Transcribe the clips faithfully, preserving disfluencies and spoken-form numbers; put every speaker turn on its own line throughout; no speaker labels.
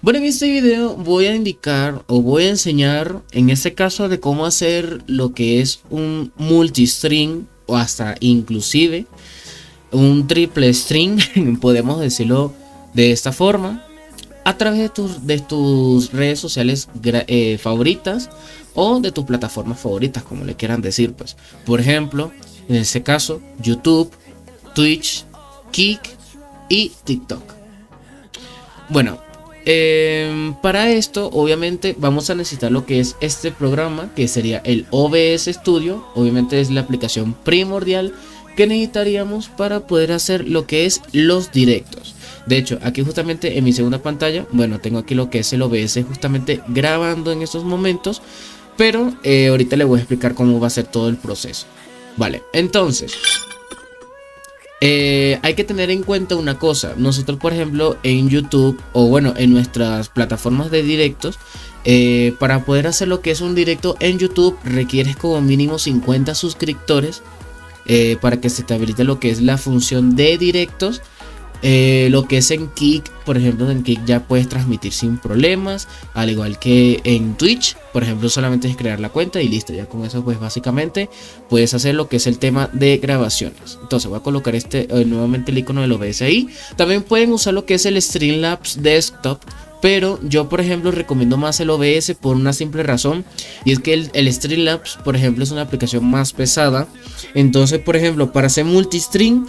Bueno, en este video voy a indicar o voy a enseñar en este caso de cómo hacer lo que es un multistream o hasta inclusive un triple stream, podemos decirlo de esta forma, a través de tus, de tus redes sociales eh, favoritas o de tus plataformas favoritas, como le quieran decir, pues. Por ejemplo, en este caso, YouTube, Twitch, Kick y TikTok. Bueno, eh, para esto obviamente vamos a necesitar lo que es este programa, que sería el O B S Studio. Obviamente es la aplicación primordial que necesitaríamos para poder hacer lo que es los directos. De hecho, aquí justamente en mi segunda pantalla, bueno, tengo aquí lo que es el O B S justamente grabando en estos momentos, pero eh, ahorita le voy a explicar cómo va a ser todo el proceso. Vale, entonces eh, hay que tener en cuenta una cosa. Nosotros, por ejemplo, en YouTube o bueno, en nuestras plataformas de directos, eh, para poder hacer lo que es un directo en YouTube requieres como mínimo cincuenta suscriptores eh, para que se te habilite lo que es la función de directos. Eh, lo que es en Kick, por ejemplo, en Kick ya puedes transmitir sin problemas, al igual que en Twitch, por ejemplo, solamente es crear la cuenta y listo. Ya con eso pues básicamente puedes hacer lo que es el tema de grabaciones. Entonces voy a colocar este eh, nuevamente el icono del O B S ahí. También pueden usar lo que es el Streamlabs Desktop, pero yo por ejemplo recomiendo más el O B S por una simple razón, y es que el, el Streamlabs, por ejemplo, es una aplicación más pesada. Entonces, por ejemplo, para hacer multistream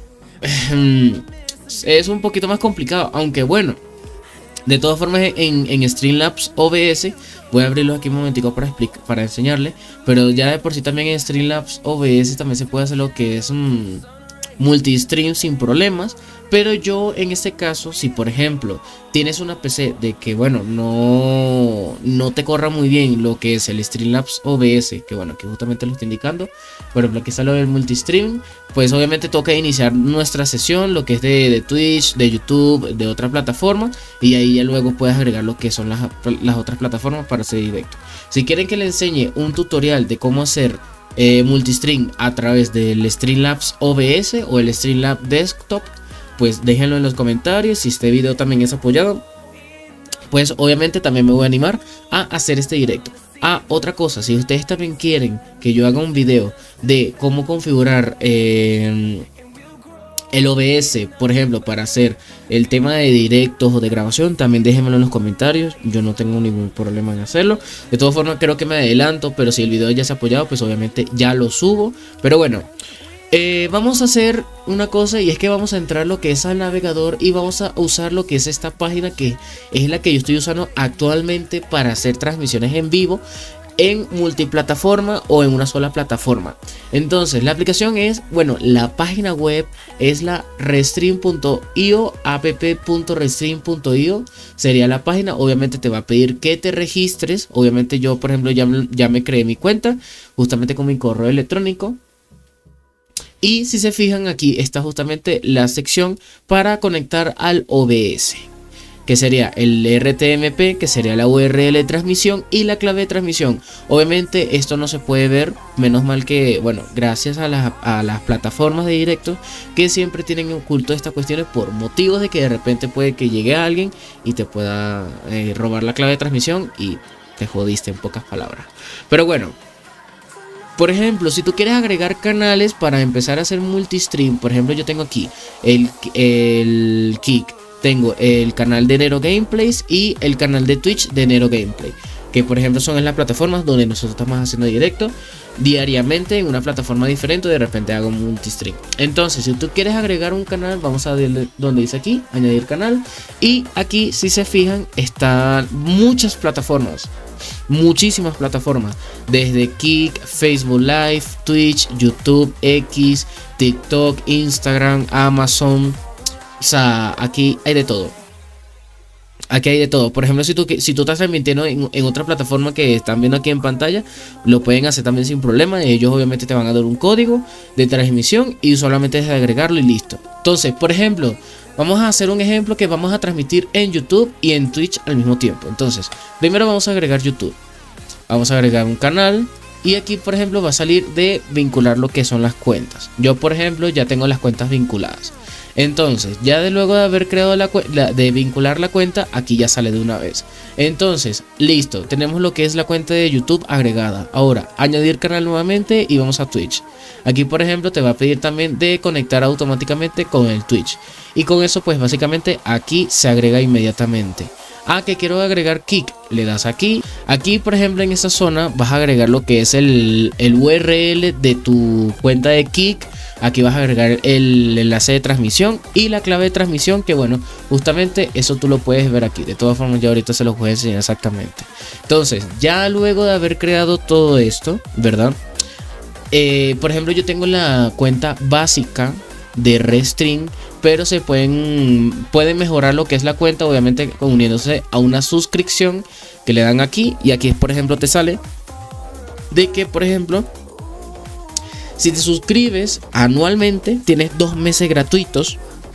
es un poquito más complicado, aunque bueno, de todas formas en, en Streamlabs O B S, voy a abrirlo aquí un momentico para, explicar, para enseñarle, pero ya de por sí también en Streamlabs O B S también se puede hacer lo que es un multistream sin problemas. Pero yo en este caso, si por ejemplo tienes una P C de que bueno, no, no te corra muy bien lo que es el Streamlabs O B S, que bueno, que justamente lo estoy indicando, por ejemplo aquí está lo del multistream, pues obviamente toca iniciar nuestra sesión, lo que es de, de Twitch, de YouTube, de otra plataforma, y ahí ya luego puedes agregar lo que son las, las otras plataformas para hacer directo. Si quieren que le enseñe un tutorial de cómo hacer eh, multistream a través del Streamlabs O B S o el Streamlabs Desktop, pues déjenlo en los comentarios. Si este video también es apoyado, pues obviamente también me voy a animar a hacer este directo. Ah, otra cosa, si ustedes también quieren que yo haga un video de cómo configurar eh, el O B S, por ejemplo, para hacer el tema de directos o de grabación, también déjenmelo en los comentarios. Yo no tengo ningún problema en hacerlo. De todas formas creo que me adelanto, pero si el video ya se ha apoyado, pues obviamente ya lo subo. Pero bueno, Eh, vamos a hacer una cosa, y es que vamos a entrar lo que es al navegador y vamos a usar lo que es esta página, que es la que yo estoy usando actualmente para hacer transmisiones en vivo en multiplataforma o en una sola plataforma. Entonces la aplicación es, bueno, la página web es la restream punto io, app punto restream punto io sería la página. Obviamente te va a pedir que te registres. Obviamente yo por ejemplo ya, ya me creé mi cuenta justamente con mi correo electrónico. Y si se fijan, aquí está justamente la sección para conectar al O B S, que sería el R T M P, que sería la U R L de transmisión y la clave de transmisión. Obviamente esto no se puede ver, menos mal que, bueno, gracias a, la, a las plataformas de directo que siempre tienen oculto estas cuestiones por motivos de que de repente puede que llegue alguien y te pueda eh, robar la clave de transmisión y te jodiste en pocas palabras. Pero bueno, por ejemplo, si tú quieres agregar canales para empezar a hacer multistream, por ejemplo, yo tengo aquí el, el Kick, tengo el canal de Nero Gameplays y el canal de Twitch de Nero Gameplay, que por ejemplo son en las plataformas donde nosotros estamos haciendo directo diariamente en una plataforma diferente. De repente hago un multistream. Entonces, si tú quieres agregar un canal, vamos a ver donde dice aquí, añadir canal, y aquí si se fijan están muchas plataformas. Muchísimas plataformas, desde Kick, Facebook Live, Twitch, YouTube, X, TikTok, Instagram, Amazon. O sea, aquí hay de todo. Aquí hay de todo. Por ejemplo, si tú, si tú estás transmitiendo en, en otra plataforma que están viendo aquí en pantalla, lo pueden hacer también sin problema. Ellos obviamente te van a dar un código de transmisión y solamente es agregarlo y listo. Entonces, por ejemplo, vamos a hacer un ejemplo que vamos a transmitir en YouTube y en Twitch al mismo tiempo. Entonces, primero vamos a agregar YouTube. Vamos a agregar un canal. Y aquí, por ejemplo, va a salir de vincular lo que son las cuentas. Yo, por ejemplo, ya tengo las cuentas vinculadas. Entonces, ya de luego de haber creado la cuenta, de vincular la cuenta, aquí ya sale de una vez. Entonces, listo, tenemos lo que es la cuenta de YouTube agregada. Ahora, añadir canal nuevamente y vamos a Twitch. Aquí, por ejemplo, te va a pedir también de conectar automáticamente con el Twitch. Y con eso, pues básicamente aquí se agrega inmediatamente. Ah, que quiero agregar Kick, le das aquí. Aquí, por ejemplo, en esta zona vas a agregar lo que es el, el U R L de tu cuenta de Kick. Aquí vas a agregar el enlace de transmisión y la clave de transmisión, que bueno, justamente eso tú lo puedes ver aquí. De todas formas, ya ahorita se los voy a enseñar exactamente. Entonces, ya luego de haber creado todo esto, ¿verdad? Eh, por ejemplo, yo tengo la cuenta básica de Restream, pero se pueden, pueden mejorar lo que es la cuenta, obviamente uniéndose a una suscripción que le dan aquí. Y aquí, por ejemplo, te sale de que, por ejemplo, si te suscribes anualmente, tienes dos meses gratuitos.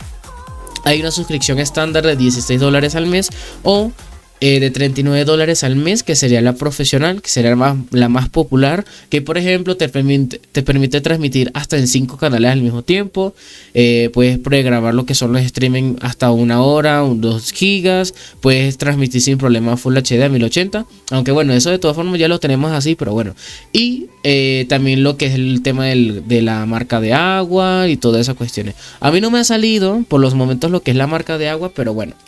Hay una suscripción estándar de dieciséis dólares al mes o eh, de treinta y nueve dólares al mes, que sería la profesional, que sería la más, la más popular, que por ejemplo te permite, te permite transmitir hasta en cinco canales al mismo tiempo. Eh, puedes pregrabar lo que son los streaming hasta una hora, dos gigas. Puedes transmitir sin problema Full H D a mil ochenta. Aunque bueno, eso de todas formas ya lo tenemos así, pero bueno. Y eh, también lo que es el tema del, de la marca de agua y todas esas cuestiones. A mí no me ha salido por los momentos lo que es la marca de agua, pero bueno.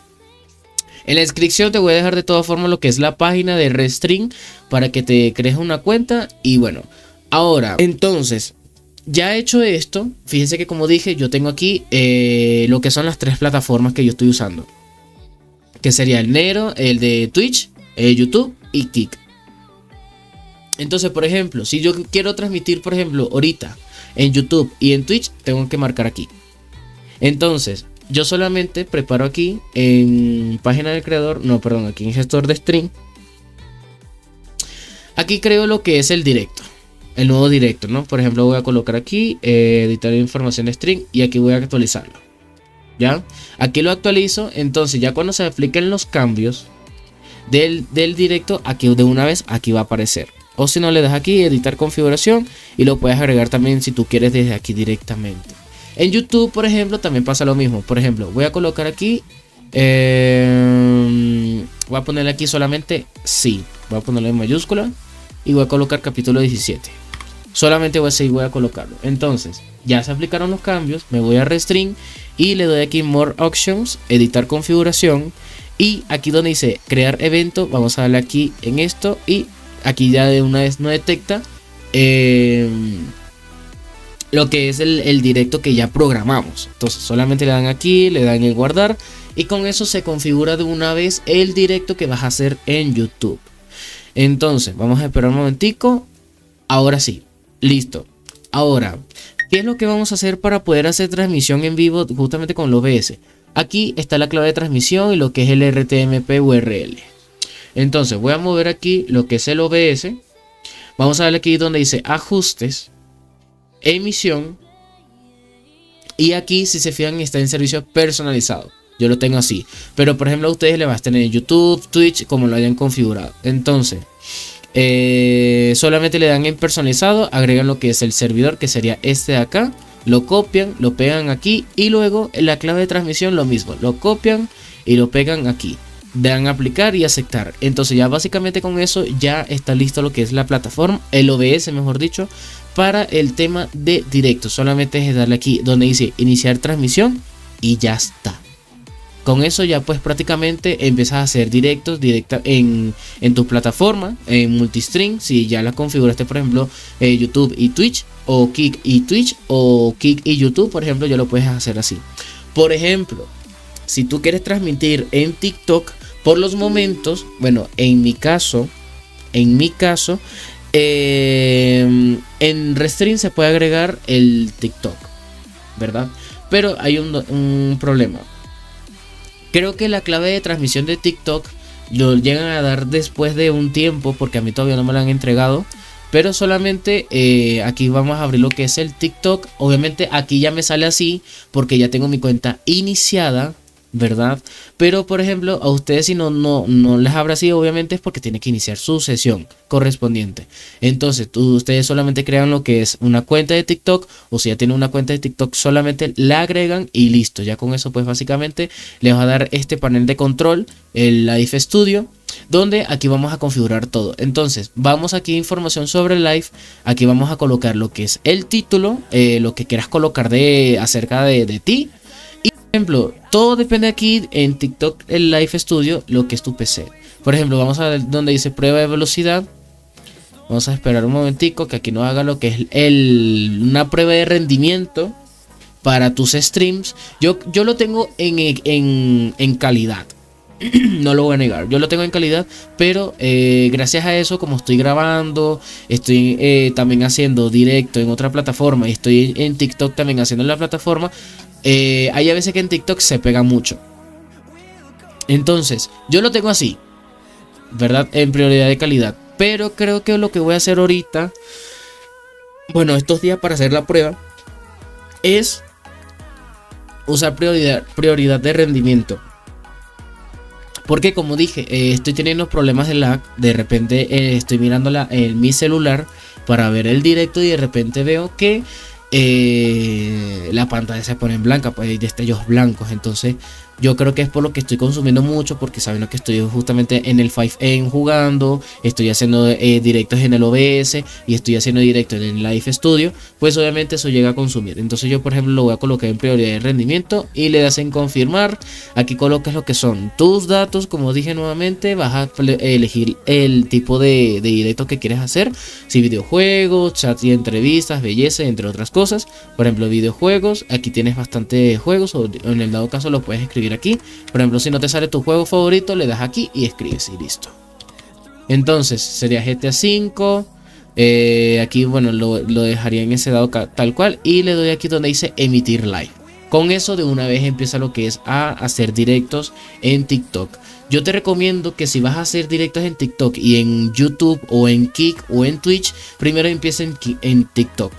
En la descripción te voy a dejar de todas formas lo que es la página de Restream para que te crees una cuenta. Y bueno, ahora, entonces, ya hecho esto, fíjense que como dije, yo tengo aquí eh, lo que son las tres plataformas que yo estoy usando. Que sería el negro, el de Twitch, el YouTube y Kick. Entonces, por ejemplo, si yo quiero transmitir, por ejemplo, ahorita en YouTube y en Twitch, tengo que marcar aquí. Entonces, yo solamente preparo aquí en página del creador, no, perdón, aquí en gestor de stream. Aquí creo lo que es el directo, el nuevo directo, ¿no? Por ejemplo, voy a colocar aquí, eh, editar información de stream y aquí voy a actualizarlo. ¿Ya? Aquí lo actualizo, entonces ya cuando se apliquen los cambios del, del directo, aquí de una vez, aquí va a aparecer. O si no, le das aquí, editar configuración y lo puedes agregar también si tú quieres desde aquí directamente. En YouTube, por ejemplo, también pasa lo mismo. Por ejemplo, voy a colocar aquí, eh, voy a ponerle aquí solamente sí. Voy a ponerlo en mayúscula y voy a colocar capítulo diecisiete. Solamente voy a seguir, voy a colocarlo. Entonces, ya se aplicaron los cambios. Me voy a Restream y le doy aquí More Options, editar configuración. Y aquí donde dice crear evento, vamos a darle aquí en esto. Y aquí ya de una vez no detecta Eh... lo que es el, el directo que ya programamos. Entonces solamente le dan aquí, le dan en guardar y con eso se configura de una vez el directo que vas a hacer en YouTube. Entonces vamos a esperar un momentico. Ahora sí, listo. Ahora, ¿qué es lo que vamos a hacer para poder hacer transmisión en vivo justamente con el O B S? Aquí está la clave de transmisión y lo que es el R T M P U R L. Entonces voy a mover aquí lo que es el O B S. Vamos a darle aquí donde dice ajustes, emisión, y aquí si se fijan está en servicio personalizado. Yo lo tengo así, pero por ejemplo a ustedes le vas a tener YouTube, Twitch, como lo hayan configurado. Entonces eh, solamente le dan en personalizado, agregan lo que es el servidor, que sería este de acá, lo copian, lo pegan aquí y luego en la clave de transmisión lo mismo, lo copian y lo pegan aquí. Dan aplicar y aceptar. Entonces ya básicamente con eso ya está listo lo que es la plataforma, el O B S mejor dicho, para el tema de directo. Solamente es darle aquí donde dice iniciar transmisión y ya está. Con eso ya pues prácticamente empiezas a hacer directos directa en, en tu plataforma, en multistream. Si ya la configuraste, por ejemplo, eh, YouTube y Twitch, o Kick y Twitch, o Kick y YouTube, por ejemplo, ya lo puedes hacer así. Por ejemplo, si tú quieres transmitir en TikTok, por los momentos, bueno, en mi caso, en mi caso, eh, en Restream se puede agregar el TikTok, ¿verdad? Pero hay un, un problema. Creo que la clave de transmisión de TikTok lo llegan a dar después de un tiempo, porque a mí todavía no me lo han entregado. Pero solamente eh, aquí vamos a abrir lo que es el TikTok. Obviamente aquí ya me sale así porque ya tengo mi cuenta iniciada. ¿verdad? Pero por ejemplo, a ustedes si no, no, no les habrá sido, obviamente es porque tiene que iniciar su sesión correspondiente. Entonces, tú, ustedes solamente crean lo que es una cuenta de TikTok, o si ya tienen una cuenta de TikTok, solamente la agregan y listo. Ya con eso, pues básicamente les va a dar este panel de control, el Live Studio, donde aquí vamos a configurar todo. Entonces, vamos aquí a información sobre el live. Aquí vamos a colocar lo que es el título, eh, lo que quieras colocar de acerca de, de ti. Por ejemplo, todo depende aquí en TikTok, el Live Studio, lo que es tu P C. Por ejemplo, vamos a ver donde dice prueba de velocidad. Vamos a esperar un momentico que aquí nos haga lo que es el, una prueba de rendimiento para tus streams. Yo, yo lo tengo en, en, en calidad. No lo voy a negar, yo lo tengo en calidad, pero eh, gracias a eso, como estoy grabando, estoy eh, también haciendo directo en otra plataforma y estoy en TikTok también haciendo en la plataforma, eh, hay a veces que en TikTok se pega mucho. Entonces, yo lo tengo así, ¿verdad? En prioridad de calidad, pero creo que lo que voy a hacer ahorita, bueno, estos días para hacer la prueba, es usar prioridad, prioridad de rendimiento. Porque como dije, eh, estoy teniendo problemas de lag. De repente eh, estoy mirando la, en mi celular para ver el directo y de repente veo que eh, la pantalla se pone en blanca, pues hay destellos blancos. Entonces yo creo que es por lo que estoy consumiendo mucho, porque sabiendo que estoy justamente en el cinco M jugando, estoy haciendo eh, directos en el O B S y estoy haciendo directos en el Live Studio, pues obviamente eso llega a consumir. Entonces yo por ejemplo lo voy a colocar en prioridad de rendimiento y le das en confirmar. Aquí colocas lo que son tus datos, como dije nuevamente, vas a elegir el tipo de, de directo que quieres hacer, si videojuegos, chat y entrevistas, belleza, entre otras cosas. Por ejemplo, videojuegos, aquí tienes bastantes juegos, o en el dado caso lo puedes escribir aquí. Por ejemplo, si no te sale tu juego favorito, le das aquí y escribes y listo. Entonces sería G T A cinco. eh, Aquí bueno lo, lo dejaría en ese dado tal cual. Y le doy aquí donde dice emitir live. Con eso de una vez empieza lo que es a hacer directos en TikTok. Yo te recomiendo que si vas a hacer directos en TikTok y en YouTube o en Kick o en Twitch, primero empieza en, en TikTok.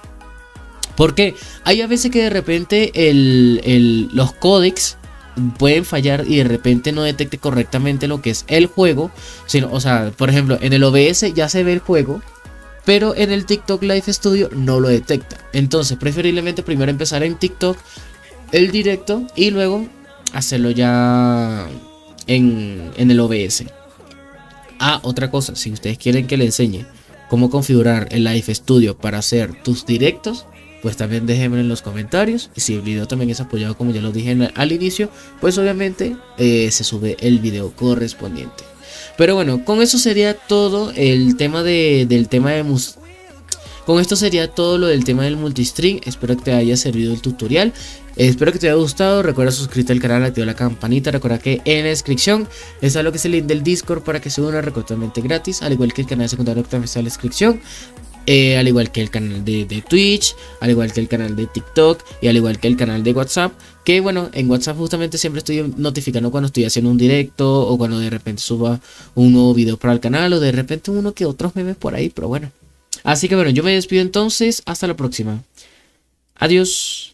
Porque hay a veces que de repente el, el, los códecs pueden fallar y de repente no detecte correctamente lo que es el juego, sino, o sea, por ejemplo, en el O B S ya se ve el juego, pero en el TikTok Live Studio no lo detecta. Entonces, preferiblemente primero empezar en TikTok el directo y luego hacerlo ya en, en el O B S. Ah, otra cosa, si ustedes quieren que les enseñe cómo configurar el Live Studio para hacer tus directos, pues también déjenme en los comentarios. Y si el video también es apoyado, como ya lo dije en, al inicio, pues obviamente eh, se sube el video correspondiente. Pero bueno, con eso sería todo el tema de, del tema de mus Con esto sería todo lo del tema del multistream. Espero que te haya servido el tutorial. Espero que te haya gustado. Recuerda suscribirte al canal, activar la campanita. Recuerda que en la descripción está lo que es el link del Discord para que se una totalmente gratis. Al igual que el canal secundario que también está en la descripción. Eh, al igual que el canal de, de Twitch, al igual que el canal de TikTok y al igual que el canal de WhatsApp. Que bueno, en WhatsApp justamente siempre estoy notificando cuando estoy haciendo un directo o cuando de repente suba un nuevo video para el canal o de repente uno que otros memes por ahí, pero bueno. Así que bueno, yo me despido entonces, hasta la próxima. Adiós.